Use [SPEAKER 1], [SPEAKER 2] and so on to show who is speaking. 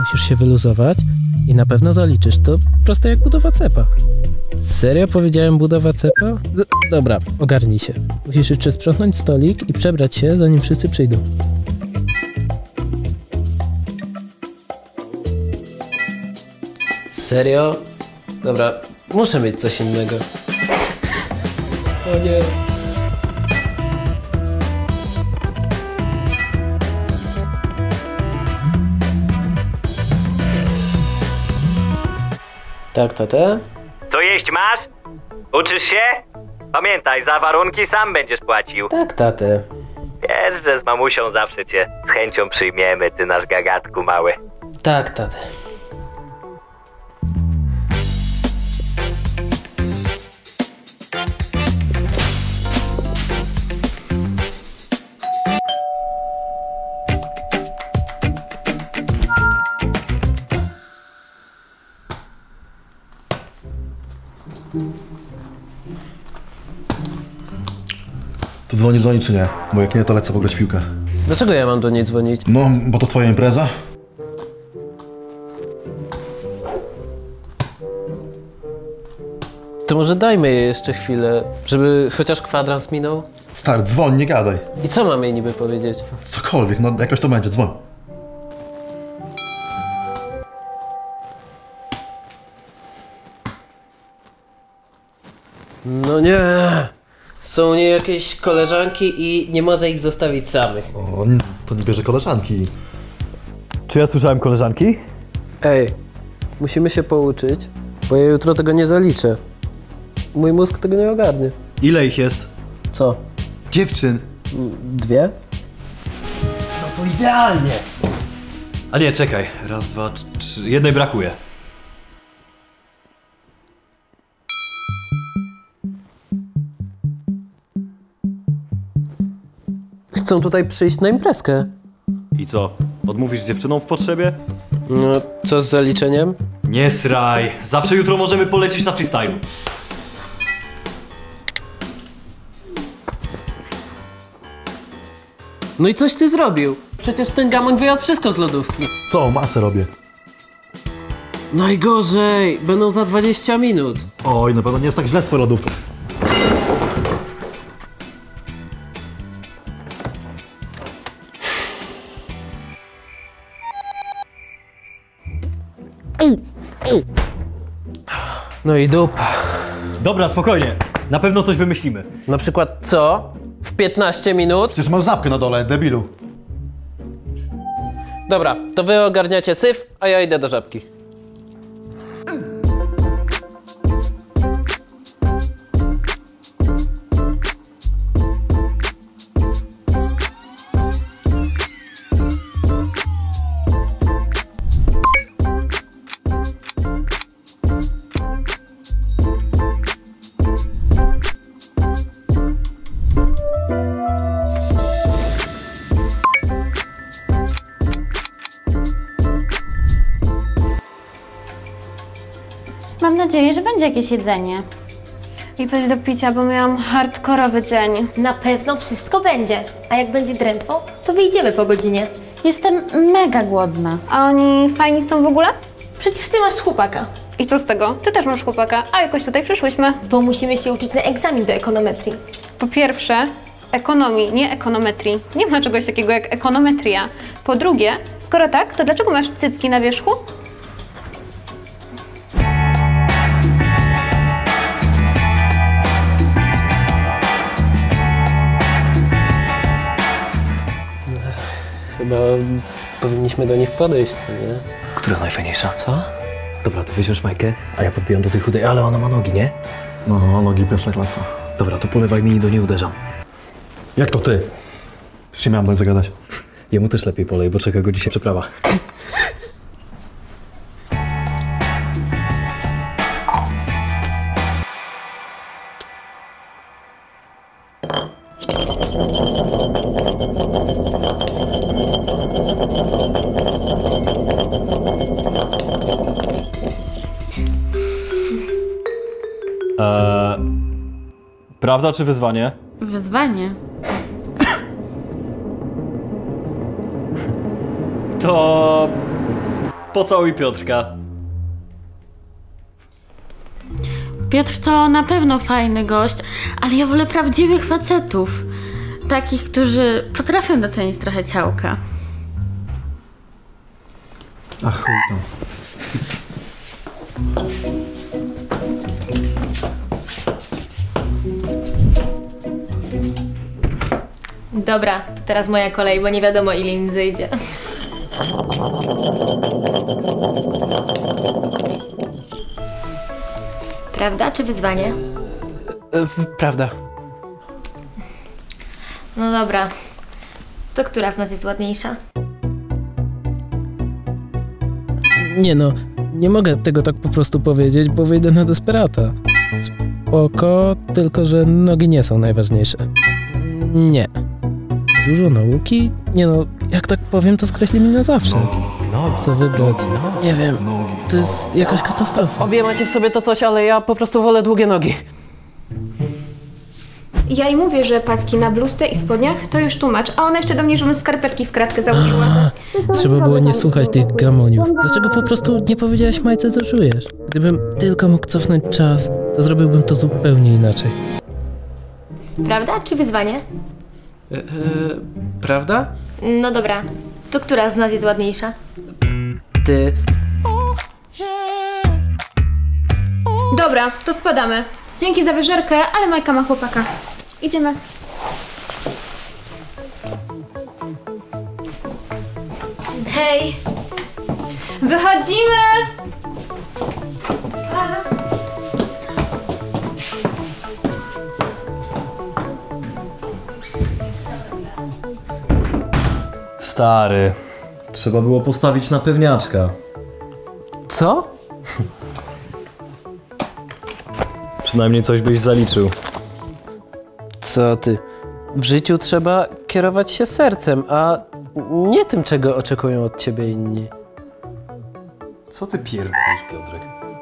[SPEAKER 1] musisz się wyluzować i na pewno zaliczysz. To proste jak budowa cepa. Serio powiedziałem budowa cepa? Dobra, ogarnij się. Musisz jeszcze sprzątnąć stolik i przebrać się, zanim wszyscy przyjdą. Serio? Dobra, muszę mieć coś innego. O nie. Tak, tatę?
[SPEAKER 2] Co jeść masz? Uczysz się? Pamiętaj, za warunki sam będziesz płacił.
[SPEAKER 1] Tak, tatę.
[SPEAKER 2] Wiesz, że z mamusią zawsze cię z chęcią przyjmiemy, ty nasz gagatku mały.
[SPEAKER 1] Tak, tatę.
[SPEAKER 3] To dzwonisz do niej czy nie? Bo jak nie, to lecę pograć w piłkę.
[SPEAKER 1] Dlaczego ja mam do niej dzwonić?
[SPEAKER 3] No, bo to twoja impreza?
[SPEAKER 1] To może dajmy jej jeszcze chwilę, żeby chociaż kwadrans minął?
[SPEAKER 3] Stary, dzwoń, nie gadaj.
[SPEAKER 1] I co mamy jej niby powiedzieć?
[SPEAKER 3] Cokolwiek, no jakoś to będzie, dzwoń.
[SPEAKER 1] No nie. Są u niej jakieś koleżanki i nie może ich zostawić samych.
[SPEAKER 3] O, to nie bierze koleżanki.
[SPEAKER 4] Czy ja słyszałem koleżanki?
[SPEAKER 1] Ej, musimy się pouczyć, bo ja jutro tego nie zaliczę. Mój mózg tego nie ogarnie.
[SPEAKER 4] Ile ich jest?
[SPEAKER 1] Co?
[SPEAKER 3] Dziewczyn.
[SPEAKER 1] 2?
[SPEAKER 4] No to idealnie! A nie, czekaj. Raz, dwa, trzy. Jednej brakuje.
[SPEAKER 1] Chcą tutaj przyjść na imprezkę.
[SPEAKER 4] I co? Odmówisz dziewczynom w potrzebie?
[SPEAKER 1] No, co z zaliczeniem?
[SPEAKER 4] Nie sraj. Zawsze jutro możemy polecieć na freestylu.
[SPEAKER 1] No i coś ty zrobił. Przecież ten gamoń wyjadł wszystko z lodówki.
[SPEAKER 3] Co, masę robię.
[SPEAKER 1] Najgorzej, będą za 20 minut.
[SPEAKER 3] Oj, na pewno nie jest tak źle z twoją lodówką.
[SPEAKER 1] No i dupa.
[SPEAKER 4] Dobra, spokojnie. Na pewno coś wymyślimy.
[SPEAKER 1] Na przykład co? W 15 minut?
[SPEAKER 3] Przecież masz żabkę na dole, debilu.
[SPEAKER 1] Dobra, to wy ogarniacie syf, a ja idę do żabki.
[SPEAKER 5] Mam nadzieję, że będzie jakieś jedzenie. I coś do picia, bo miałam hardkorowy dzień.
[SPEAKER 6] Na pewno wszystko będzie. A jak będzie drętwo, to wyjdziemy po godzinie.
[SPEAKER 5] Jestem mega głodna. A oni fajni są w ogóle?
[SPEAKER 6] Przecież ty masz chłopaka.
[SPEAKER 5] I co z tego? Ty też masz chłopaka, a jakoś tutaj przyszłyśmy.
[SPEAKER 6] Bo musimy się uczyć na egzamin do ekonometrii.
[SPEAKER 5] Po pierwsze, ekonomii, nie ekonometrii. Nie ma czegoś takiego jak ekonometria. Po drugie, skoro tak, to dlaczego masz cycki na wierzchu?
[SPEAKER 1] Chyba powinniśmy do nich podejść, nie?
[SPEAKER 4] Która najfajniejsza?
[SPEAKER 1] Co?
[SPEAKER 4] Dobra, to weźmiesz Majkę, a ja podbijam do tej chudej, ale ona ma nogi, nie?
[SPEAKER 3] No, nogi pierwsza klasa.
[SPEAKER 4] Dobra, to polewaj mi i do niej uderzam.
[SPEAKER 3] Jak to ty? Już się miałem dać zagadać.
[SPEAKER 4] Jemu też lepiej polej, bo czeka go dzisiaj przeprawa. Prawda czy wyzwanie?
[SPEAKER 5] Wyzwanie.
[SPEAKER 4] To... Pocałuj Piotrka.
[SPEAKER 7] Piotr to na pewno fajny gość, ale ja wolę prawdziwych facetów. Takich, którzy potrafią docenić trochę ciałka.
[SPEAKER 3] Ach, chuj tam.
[SPEAKER 6] Dobra, to teraz moja kolej, bo nie wiadomo ile im zejdzie. Prawda czy wyzwanie?
[SPEAKER 1] Prawda.
[SPEAKER 6] No dobra. To która z nas jest ładniejsza?
[SPEAKER 1] Nie no, nie mogę tego tak po prostu powiedzieć, bo wyjdę na desperata. Spoko, tylko że nogi nie są najważniejsze. Nie. Dużo nauki? Nie no, jak tak powiem, to skreśli mi na zawsze. Co wybrać? Nie wiem, to jest jakaś katastrofa.
[SPEAKER 8] Obie macie w sobie to coś, ale ja po prostu wolę długie nogi.
[SPEAKER 5] Ja jej mówię, że paski na bluzce i spodniach to już tłumacz, a ona jeszcze do mnie, żebym skarpetki w kratkę założyła.
[SPEAKER 1] Trzeba było nie słuchać tych gamoniów. Dlaczego po prostu nie powiedziałaś Majce, co czujesz? Gdybym tylko mógł cofnąć czas, to zrobiłbym to zupełnie inaczej.
[SPEAKER 6] Prawda czy wyzwanie?
[SPEAKER 8] Prawda?
[SPEAKER 6] No dobra. To która z nas jest ładniejsza?
[SPEAKER 8] Ty.
[SPEAKER 5] Dobra, to spadamy. Dzięki za wyżerkę, ale Majka ma chłopaka. Idziemy.
[SPEAKER 6] Hej!
[SPEAKER 5] Wychodzimy!
[SPEAKER 4] Stary, trzeba było postawić na pewniaczka.
[SPEAKER 8] Co?
[SPEAKER 4] Przynajmniej coś byś zaliczył.
[SPEAKER 1] Co ty? W życiu trzeba kierować się sercem, a nie tym, czego oczekują od ciebie inni.
[SPEAKER 4] Co ty pierdolisz, Piotrek?